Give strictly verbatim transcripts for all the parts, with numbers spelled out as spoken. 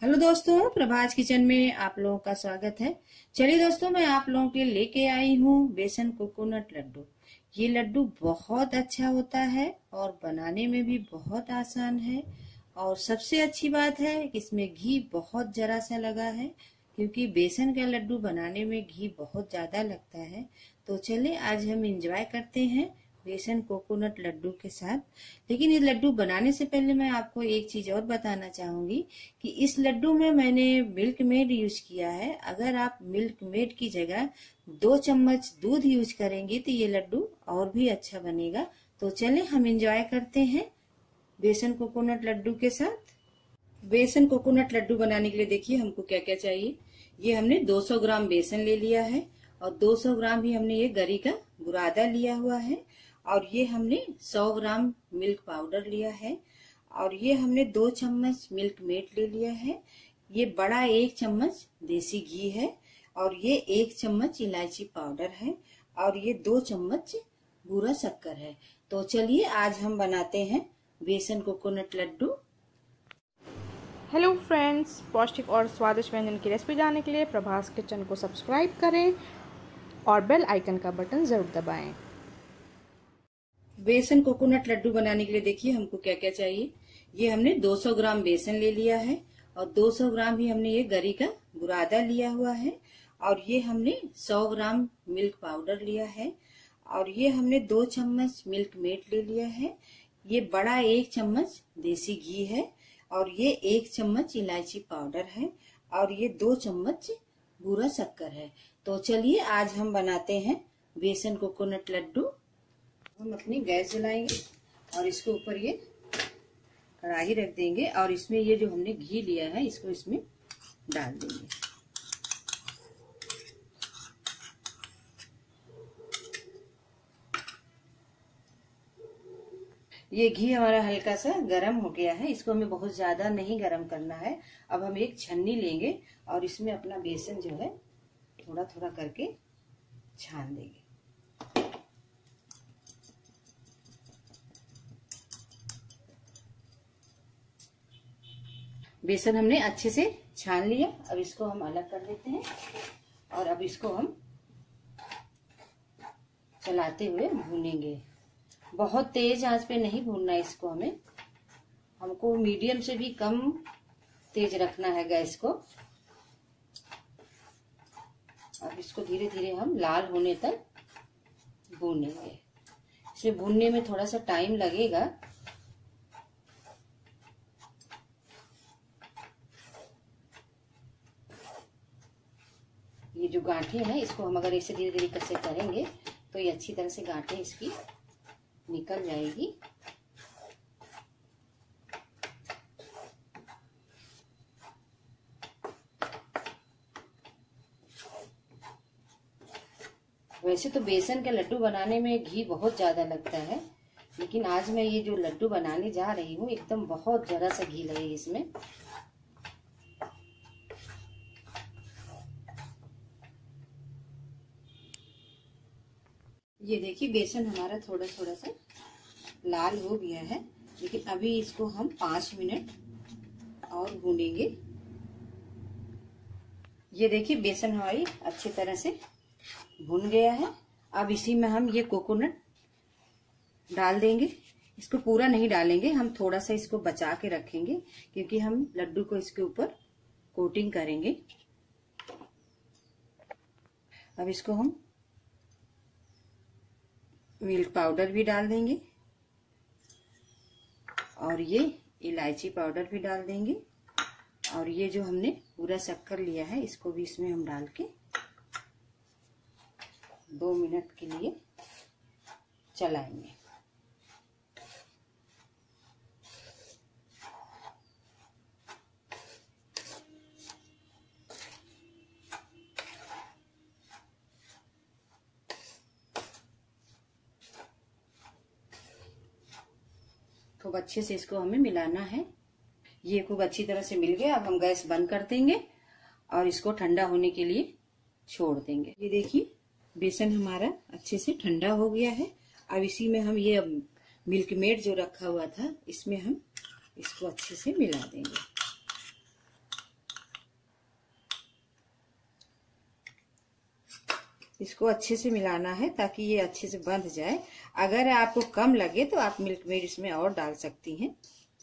Hello दोस्तों, प्रभाज kitchen में आप लोगों का स्वागत है। चलिए दोस्तों, मैं आप लोगों के लिए लेके आई हूँ बेसन कोकोनट लड्डू। ये लड्डू बहुत अच्छा होता है और बनाने में भी बहुत आसान है। और सबसे अच्छी बात है कि इसमें घी बहुत जरा सा लगा है, क्योंकि बेसन का लड्डू बनाने में घी बहुत ज्यादा लगता है। तो चलिए आज हम एंजॉय करते हैं बेसन कोकोनट लड्डू के साथ। लेकिन ये लड्डू बनाने से पहले मैं आपको एक चीज और बताना चाहूंगी कि इस लड्डू में मैंने मिल्क मेड यूज किया है। अगर आप मिल्क मेड की जगह दो चम्मच दूध यूज करेंगे तो ये लड्डू और भी अच्छा बनेगा। तो चलिए हम एंजॉय करते हैं बेसन कोकोनट लड्डू के साथ। बेसन कोकोनट लड्डू बनाने के लिए देखिए हमको क्या क्या चाहिए। ये हमने दो सौ ग्राम बेसन ले लिया है और दो सौ ग्राम ही हमने ये गरी का बुरादा लिया हुआ है। और ये हमने सौ ग्राम मिल्क पाउडर लिया है और ये हमने दो चम्मच मिल्क मेड ले लिया है। ये बड़ा एक चम्मच देसी घी है और ये एक चम्मच इलायची पाउडर है और ये दो चम्मच बूरा शक्कर है। तो चलिए आज हम बनाते हैं बेसन कोकोनट लड्डू। हेलो फ्रेंड्स, पौष्टिक और स्वादिष्ट व्यंजन की रेसिपी जानने के लिए प्रभास किचन को सब्सक्राइब करें और बेल आइकन का बटन जरूर दबाएं। बेसन कोकोनट लड्डू बनाने के लिए देखिए हमको क्या क्या चाहिए। ये हमने दो सौ ग्राम बेसन ले लिया है और दो सौ ग्राम ही हमने ये गरी का बुरादा लिया हुआ है और ये हमने सौ ग्राम मिल्क पाउडर लिया है और ये हमने दो चम्मच मिल्क मेड ले लिया है। ये बड़ा एक चम्मच देसी घी है और ये एक चम्मच इलायची पाउडर है और ये दो चम्मच बूरा शक्कर है। तो चलिए आज हम बनाते हैं बेसन कोकोनट लड्डू। हम अपनी गैस जलाएंगे और इसके ऊपर ये कढ़ाई रख देंगे और इसमें ये जो हमने घी लिया है इसको इसमें डाल देंगे। ये घी हमारा हल्का सा गरम हो गया है, इसको हमें बहुत ज्यादा नहीं गरम करना है। अब हम एक छन्नी लेंगे और इसमें अपना बेसन जो है थोड़ा थोड़ा करके छान देंगे। बेसन हमने अच्छे से छान लिया। अब इसको हम अलग कर देते हैं और अब इसको हम चलाते हुए भूनेंगे। बहुत तेज आंच पे नहीं भूनना है इसको, हमें हमको मीडियम से भी कम तेज रखना है गैस को। अब इसको धीरे धीरे हम लाल होने तक भूनेंगे। इसमें भूनने में थोड़ा सा टाइम लगेगा। ये जो गांठें हैं इसको हम अगर ऐसे धीरे धीरे कैसे करेंगे तो ये अच्छी तरह से गांठें इसकी निकल जाएगी। वैसे तो बेसन के लड्डू बनाने में घी बहुत ज्यादा लगता है, लेकिन आज मैं ये जो लड्डू बनाने जा रही हूँ एकदम बहुत जरा सा घी लगेगा इसमें। ये देखिए बेसन हमारा थोड़ा थोड़ा सा लाल हो गया है, लेकिन अभी इसको हम पांच मिनट और भूनेंगे। ये देखिए बेसन हमारी अच्छी तरह से भुन गया है। अब इसी में हम ये कोकोनट डाल देंगे। इसको पूरा नहीं डालेंगे, हम थोड़ा सा इसको बचा के रखेंगे क्योंकि हम लड्डू को इसके ऊपर कोटिंग करेंगे। अब इसको हम मिल्क पाउडर भी डाल देंगे और ये इलायची पाउडर भी डाल देंगे और ये जो हमने पूरा शक्कर लिया है इसको भी इसमें हम डाल के दो मिनट के लिए चलाएंगे। खूब अच्छे से इसको हमें मिलाना है। ये खूब अच्छी तरह से मिल गया। अब हम गैस बंद कर देंगे और इसको ठंडा होने के लिए छोड़ देंगे। ये देखिए बेसन हमारा अच्छे से ठंडा हो गया है। अब इसी में हम ये मिल्क मेड जो रखा हुआ था इसमें हम इसको अच्छे से मिला देंगे। इसको अच्छे से मिलाना है ताकि ये अच्छे से बंध जाए। अगर आपको कम लगे तो आप मिल्क मेड इसमें और डाल सकती हैं।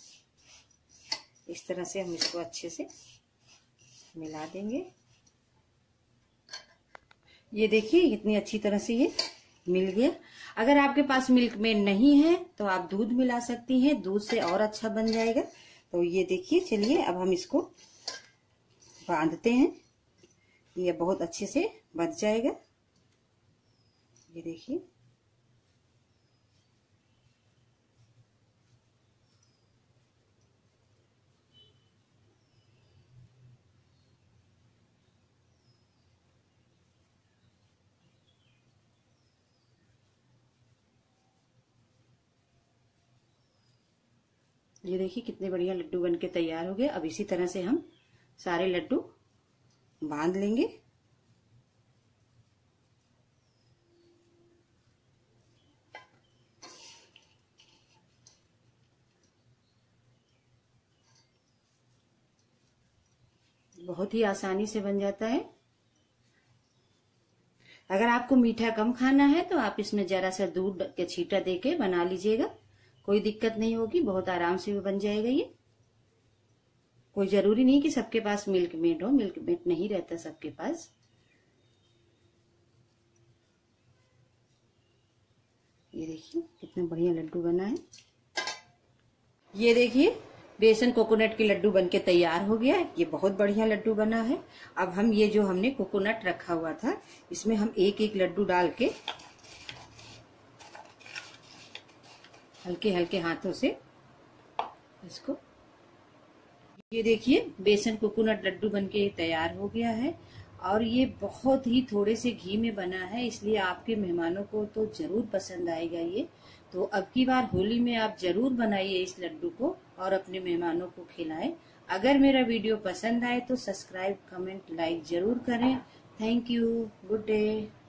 इस तरह से हम इसको अच्छे से मिला देंगे। ये देखिए कितनी अच्छी तरह से ये मिल गया। अगर आपके पास मिल्क मेड नहीं है तो आप दूध मिला सकती हैं, दूध से और अच्छा बन जाएगा। तो ये देखिए, चलिए अब हम इसको बांधते हैं। ये बहुत अच्छे से बंध जाएगा। ये देखिए, ये देखिए कितने बढ़िया लड्डू बनके तैयार हो गए। अब इसी तरह से हम सारे लड्डू बांध लेंगे। बहुत ही आसानी से बन जाता है। अगर आपको मीठा कम खाना है तो आप इसमें जरा सा दूध के छींटा देके बना लीजिएगा, कोई दिक्कत नहीं होगी, बहुत आराम से भी बन जाएगा। ये कोई जरूरी नहीं कि सबके पास मिल्क मेड हो, मिल्क मेड नहीं रहता सबके पास। ये देखिए कितना बढ़िया लड्डू बना है। ये देखिए बेसन कोकोनट के लड्डू बनके तैयार हो गया। ये बहुत बढ़िया लड्डू बना है। अब हम ये जो हमने कोकोनट रखा हुआ था इसमें हम एक एक लड्डू डाल के हल्के हल्के हाथों से इसको, ये देखिए बेसन कोकोनट लड्डू बनके तैयार हो गया है। और ये बहुत ही थोड़े से घी में बना है, इसलिए आपके मेहमानों को तो जरूर पसंद आएगा ये। तो अब की बार होली में आप जरूर बनाइए इस लड्डू को और अपने मेहमानों को खिलाएं। अगर मेरा वीडियो पसंद आए तो सब्सक्राइब, कमेंट, लाइक जरूर करें। Thank you. Good day.